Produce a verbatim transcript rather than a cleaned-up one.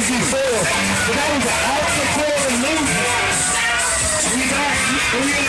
before, but that was an awesome core movement. We got, we